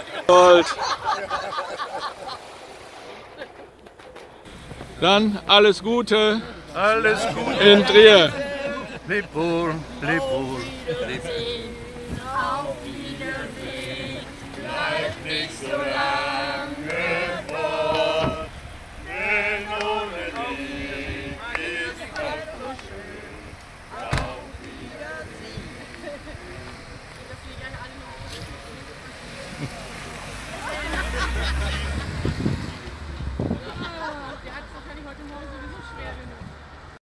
Gold. Dann alles Gute. Alles Gute. In Trier. Leb wohl, leb wohl. Auf Wiedersehen, bleibt nicht so lang.